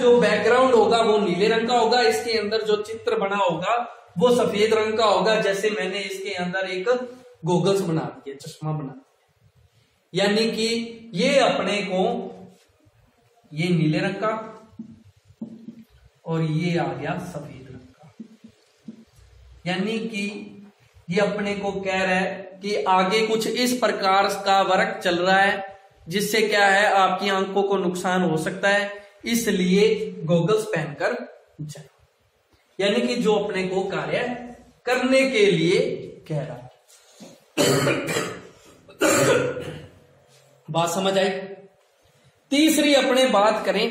जो बैकग्राउंड होगा वो नीले रंग का होगा, इसके अंदर जो चित्र बना होगा वो सफेद रंग का होगा। जैसे मैंने इसके अंदर एक गॉगल्स बना दिया, चश्मा बना दिया, यानी कि ये अपने को ये नीले रंग का और ये आ गया सफेद रंग का, यानी कि ये अपने को कह रहा है कि आगे कुछ इस प्रकार का वर्क चल रहा है जिससे क्या है आपकी आंखों को नुकसान हो सकता है, इसलिए गॉगल्स पहनकर चलो, यानी कि जो अपने को कार्य करने के लिए कह रहा है। बात समझ आई। तीसरी अपने बात करें,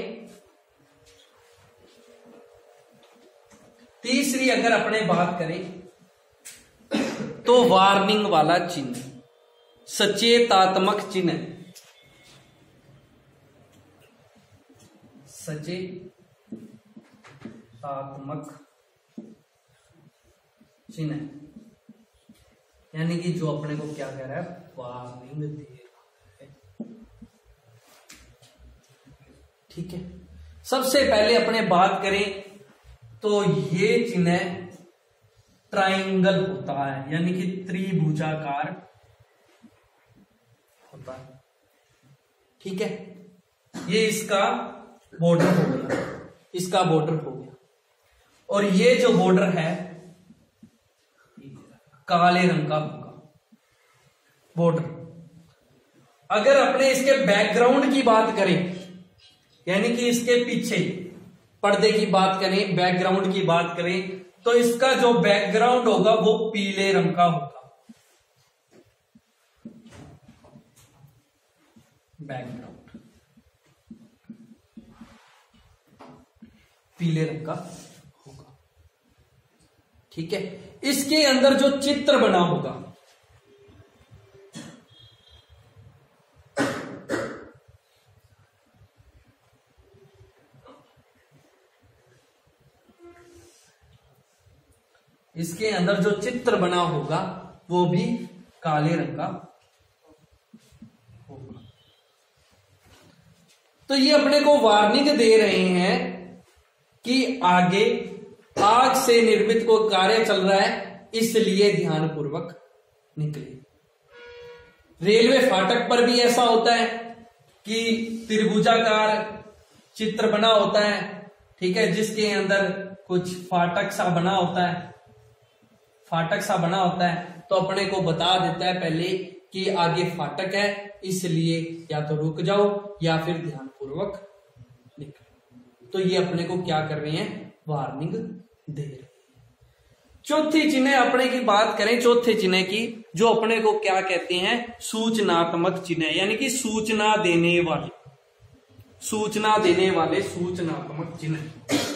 तीसरी अगर अपने बात करें तो वार्निंग वाला चिन्ह, सचेतात्मक चिन्ह, सचेतात्मक चिन्ह, यानी कि जो अपने को क्या कह रहा है, वार्निंग दे रहा है। ठीक है, सबसे पहले अपने बात करें तो ये चिन्ह ट्राइंगल होता है, यानी कि त्रिभुजाकार होता है। ठीक है, ये इसका बॉर्डर हो गया, इसका बॉर्डर हो गया, और ये जो बॉर्डर है काले रंग का होगा बॉर्डर। अगर अपने इसके बैकग्राउंड की बात करें, यानी कि इसके पीछे पर्दे की बात करें, बैकग्राउंड की बात करें, तो इसका जो बैकग्राउंड होगा वो पीले रंग का होगा, बैकग्राउंड पीले रंग का होगा। ठीक है, इसके अंदर जो चित्र बना होगा इसके अंदर जो चित्र बना होगा वो भी काले रंग का होगा। तो ये अपने को वार्निंग दे रहे हैं कि आगे आग से निर्मित कोई कार्य चल रहा है, इसलिए ध्यानपूर्वक निकले। रेलवे फाटक पर भी ऐसा होता है कि त्रिभुजाकार चित्र बना होता है, ठीक है, जिसके अंदर कुछ फाटक सा बना होता है, फाटक सा बना होता है, तो अपने को बता देता है पहले कि आगे फाटक है, इसलिए या तो रुक जाओ या फिर ध्यानपूर्वक निकलो। तो ये अपने को क्या कर रहे हैं, वार्निंग दे रहे हैं। चौथी चिन्ह अपने की बात करें, चौथे चिन्ह की, जो अपने को क्या कहते हैं, सूचनात्मक चिन्ह, यानी कि सूचना देने वाले, सूचना देने वाले सूचनात्मक चिन्ह।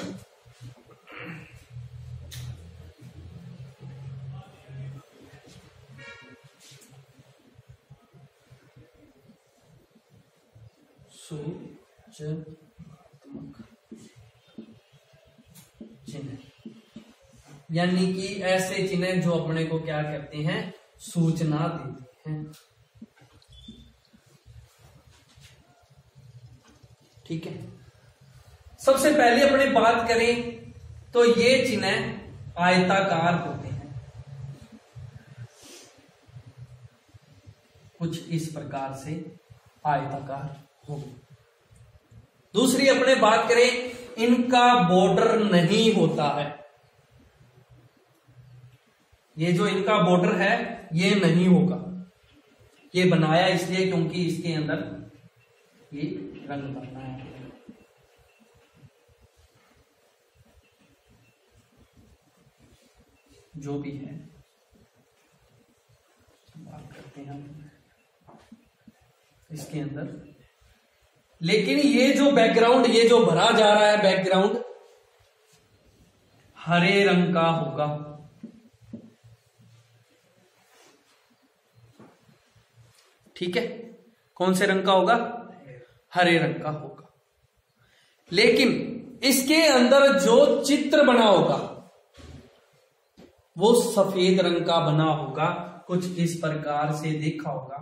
सूचनात्मक चिन्ह, यानी कि ऐसे चिन्ह जो अपने को क्या कहते हैं, सूचना देते हैं। ठीक है, सबसे पहले अपने बात करें तो ये चिन्ह आयताकार होते हैं, कुछ इस प्रकार से आयताकार होंगे। दूसरी अपने बात करें, इनका बॉर्डर नहीं होता है, ये जो इनका बॉर्डर है ये नहीं होगा, ये बनाया इसलिए क्योंकि इसके अंदर ये रंग भरना है। जो भी है बात करते हैं हम इसके अंदर, लेकिन ये जो बैकग्राउंड, ये जो भरा जा रहा है बैकग्राउंड हरे रंग का होगा। ठीक है, कौन से रंग का होगा, हरे रंग का होगा। लेकिन इसके अंदर जो चित्र बना होगा वो सफेद रंग का बना होगा, कुछ इस प्रकार से देखा होगा।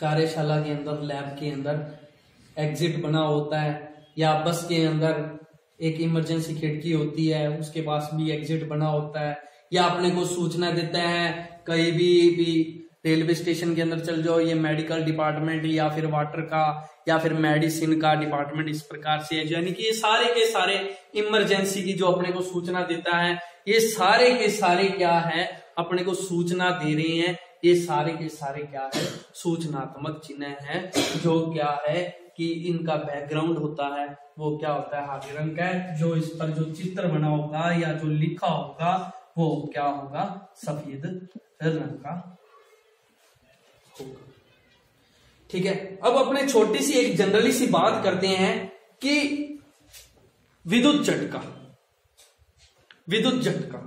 कार्यशाला के अंदर, लैब के अंदर एग्जिट बना होता है, या बस के अंदर एक इमरजेंसी खिड़की होती है, उसके पास भी एग्जिट बना होता है, या अपने को सूचना देता है कहीं भी रेलवे स्टेशन के अंदर चल जाओ, ये मेडिकल डिपार्टमेंट या फिर वाटर का या फिर मेडिसिन का डिपार्टमेंट इस प्रकार से है। यानी कि ये सारे के सारे इमरजेंसी की जो अपने को सूचना देता है, ये सारे के सारे क्या है, अपने को सूचना दे रहे हैं। ये सारे के सारे क्या है, सूचनात्मक चिन्ह है, जो क्या है कि इनका बैकग्राउंड होता है वो क्या होता है, हरे रंग का है। जो इस पर जो चित्र बना होगा या जो लिखा होगा वो क्या होगा, सफेद रंग का होगा। ठीक है, अब अपने छोटी सी एक जनरली सी बात करते हैं कि विद्युत झटका, विद्युत झटका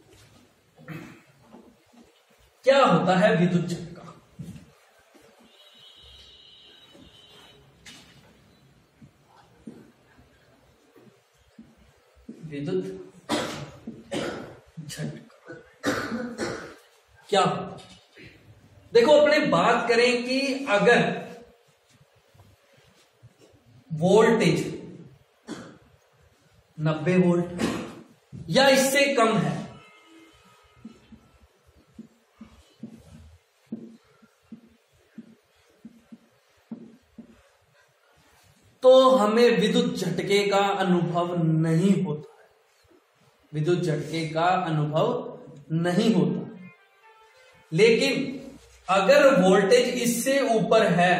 क्या होता है। विद्युत झटका विद्युत झटका क्या होता है। देखो, अपने बात करें कि अगर वोल्टेज 90 वोल्ट या इससे कम है, तो हमें विद्युत झटके का अनुभव नहीं होता है, विद्युत झटके का अनुभव नहीं होता। लेकिन अगर वोल्टेज इससे ऊपर है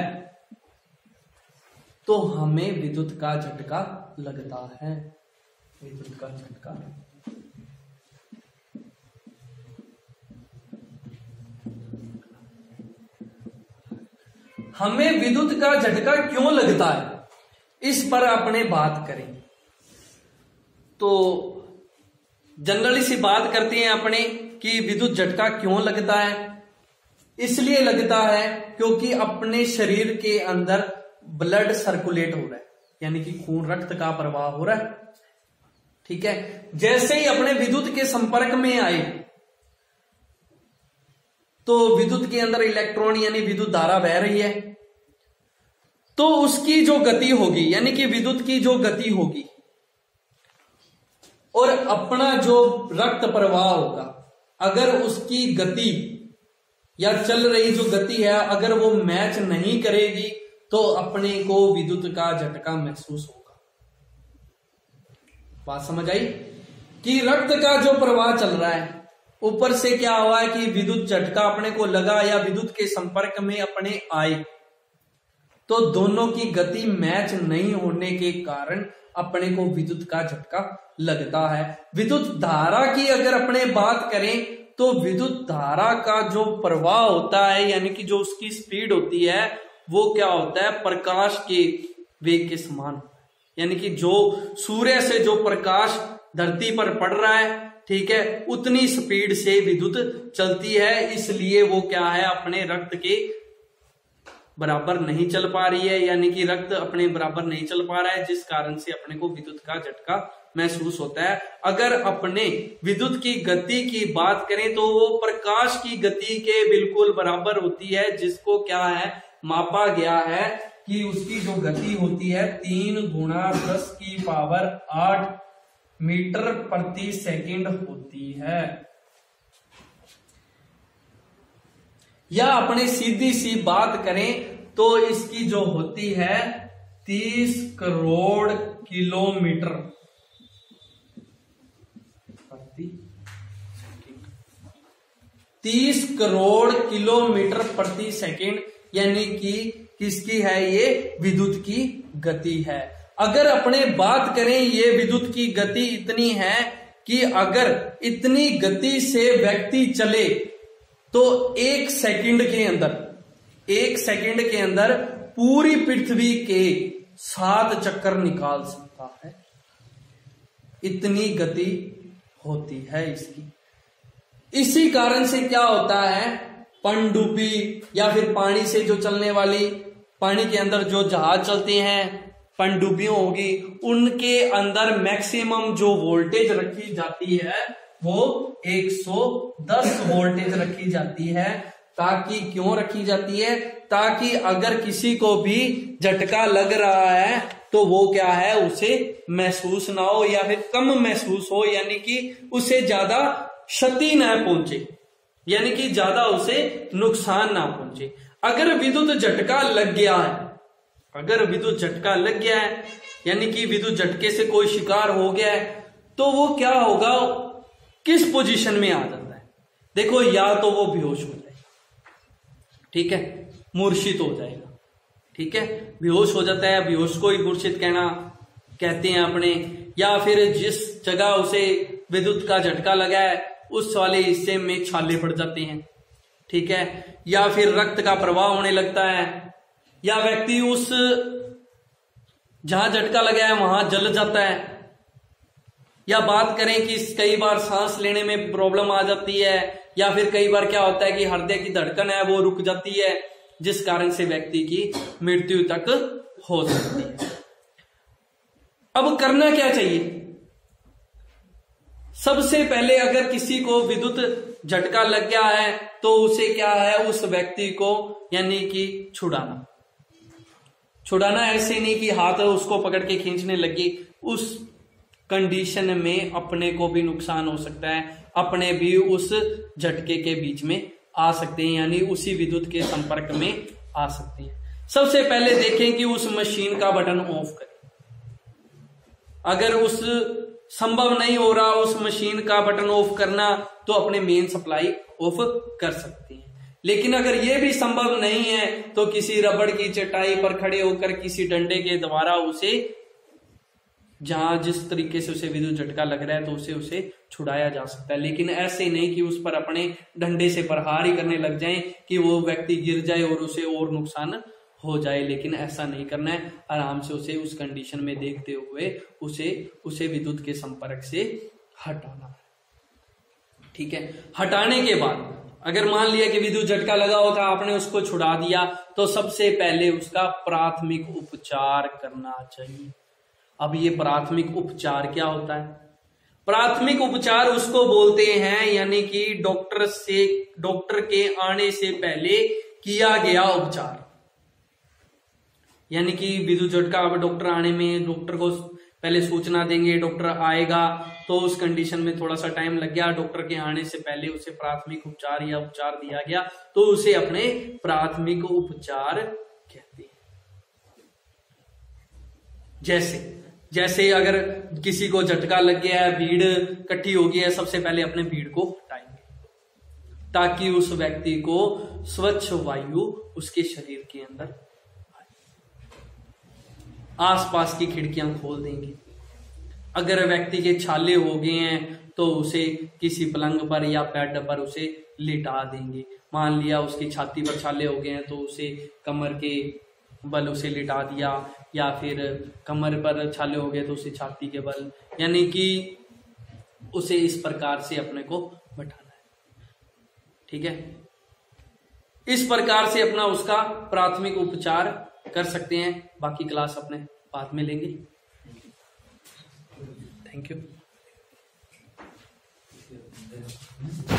तो हमें विद्युत का झटका लगता है, विद्युत का झटका। हमें विद्युत का झटका क्यों लगता है, इस पर अपने बात करें तो जनरली सी बात करते हैं अपने कि विद्युत झटका क्यों लगता है। इसलिए लगता है क्योंकि अपने शरीर के अंदर ब्लड सर्कुलेट हो रहा है, यानी कि खून, रक्त का प्रवाह हो रहा है। ठीक है, जैसे ही अपने विद्युत के संपर्क में आए तो विद्युत के अंदर इलेक्ट्रॉन यानी विद्युत धारा बह रही है, तो उसकी जो गति होगी, यानी कि विद्युत की जो गति होगी और अपना जो रक्त प्रवाह होगा, अगर उसकी गति या चल रही जो गति है अगर वो मैच नहीं करेगी तो अपने को विद्युत का झटका महसूस होगा। बात समझ आई कि रक्त का जो प्रवाह चल रहा है, ऊपर से क्या हुआ है कि विद्युत झटका अपने को लगा या विद्युत के संपर्क में अपने आए, तो दोनों की गति मैच नहीं होने के कारण अपने को विद्युत का झटका लगता है। विद्युत धारा की अगर अपने बात करें तो विद्युत धारा का जो प्रवाह होता है, यानी कि जो उसकी स्पीड होती है, वो क्या होता है, प्रकाश के वेग के समान। यानी कि जो सूर्य से जो प्रकाश धरती पर पड़ रहा है, ठीक है, उतनी स्पीड से विद्युत चलती है। इसलिए वो क्या है, अपने रक्त के बराबर नहीं चल पा रही है, यानी कि रक्त अपने बराबर नहीं चल पा रहा है, जिस कारण से अपने को विद्युत का झटका महसूस होता है। अगर अपने विद्युत की गति की बात करें तो वो प्रकाश की गति के बिल्कुल बराबर होती है, जिसको क्या है, मापा गया है कि उसकी जो गति होती है 3 × 10⁸ मीटर प्रति सेकंड होती है। या अपने सीधी सी बात करें तो इसकी जो होती है 30 करोड़ किलोमीटर प्रति सेकंड, 30 करोड़ किलोमीटर प्रति सेकंड, यानी कि किसकी है, ये विद्युत की गति है। अगर अपने बात करें ये विद्युत की गति इतनी है कि अगर इतनी गति से व्यक्ति चले तो 1 सेकंड के अंदर पूरी पृथ्वी के 7 चक्कर निकाल सकता है, इतनी गति होती है इसकी। इसी कारण से क्या होता है, पनडुब्बी या फिर पानी से जो चलने वाली, पानी के अंदर जो जहाज चलते हैं, पनडुब्बियों होगी, उनके अंदर मैक्सिमम जो वोल्टेज रखी जाती है वो 110 वोल्टेज रखी जाती है, ताकि क्यों रखी जाती है? ताकि अगर किसी को भी झटका लग रहा है तो वो क्या है, उसे महसूस ना हो या फिर कम महसूस हो, यानी कि उसे ज्यादा क्षति ना पहुंचे, यानी कि ज्यादा उसे नुकसान ना पहुंचे। अगर विद्युत झटका लग गया है, अगर विद्युत झटका लग गया है यानी कि विद्युत झटके से कोई शिकार हो गया है, तो वो क्या होगा, किस पोजीशन में आ जाता है? देखो, या तो वो बेहोश हो जाएगा, ठीक है, मूर्छित हो जाएगा, ठीक है, बेहोश हो जाता है, बेहोश को ही मूर्छित कहते हैं अपने, या फिर जिस जगह उसे विद्युत का झटका लगा है उस वाले हिस्से में छाले पड़ जाते हैं, ठीक है, या फिर रक्त का प्रवाह होने लगता है, या व्यक्ति उस जहां झटका लगा है वहां जल जाता है, या बात करें कि कई बार सांस लेने में प्रॉब्लम आ जाती है, या फिर कई बार क्या होता है कि हृदय की धड़कन है वो रुक जाती है, जिस कारण से व्यक्ति की मृत्यु तक हो सकती है। अब करना क्या चाहिए? सबसे पहले अगर किसी को विद्युत झटका लग गया है तो उसे क्या है, उस व्यक्ति को यानी कि छुड़ाना। छुड़ाना ऐसे नहीं कि हाथ उसको पकड़ के खींचने लगी, उस कंडीशन में अपने को भी नुकसान हो सकता है, अपने भी उस झटके के बीच में आ सकते हैं, यानी उसी विद्युत के संपर्क में आ सकते हैं। सबसे पहले देखें कि उस मशीन का बटन ऑफ करें। अगर उस संभव नहीं हो रहा उस मशीन का बटन ऑफ करना, तो अपने मेन सप्लाई ऑफ कर सकते हैं। लेकिन अगर यह भी संभव नहीं है तो किसी रबड़ की चटाई पर खड़े होकर किसी डंडे के द्वारा उसे, जहां जिस तरीके से उसे विद्युत झटका लग रहा है तो उसे छुड़ाया जा सकता है। लेकिन ऐसे नहीं कि उस पर अपने डंडे से प्रहार ही करने लग जाएं कि वो व्यक्ति गिर जाए और उसे और नुकसान हो जाए, लेकिन ऐसा नहीं करना है। आराम से उसे उस कंडीशन में देखते हुए उसे विद्युत के संपर्क से हटाना, ठीक है। हटाने के बाद अगर मान लिया कि विद्युत झटका लगा होता, आपने उसको छुड़ा दिया, तो सबसे पहले उसका प्राथमिक उपचार करना चाहिए। अब ये प्राथमिक उपचार क्या होता है? प्राथमिक उपचार उसको बोलते हैं यानी कि डॉक्टर के आने से पहले किया गया उपचार। यानी कि विद्युत झटका, अब डॉक्टर आने में डॉक्टर को पहले सूचना देंगे, डॉक्टर आएगा, तो उस कंडीशन में थोड़ा सा टाइम लग गया, डॉक्टर के आने से पहले उसे प्राथमिक उपचार या उपचार दिया गया, तो उसे अपने प्राथमिक उपचार कहते हैं। जैसे अगर किसी को झटका लग गया है, भीड़ इकट्ठी हो गई है, सबसे पहले अपने भीड़ को हटाएंगे ताकि उस व्यक्ति को स्वच्छ वायु उसके शरीर के अंदर आए। आसपास की खिड़कियां खोल देंगे। अगर व्यक्ति के छाले हो गए हैं तो उसे किसी पलंग पर या बेड पर उसे लिटा देंगे। मान लिया उसकी छाती पर छाले हो गए हैं तो उसे कमर के बल उसे लिटा दिया, या फिर कमर पर छाले हो गए तो उसे छाती के बल, यानी कि उसे इस प्रकार से अपने को बैठाना है, ठीक है। इस प्रकार से अपना उसका प्राथमिक उपचार कर सकते हैं। बाकी क्लास अपने बाद में लेंगे। Thank you.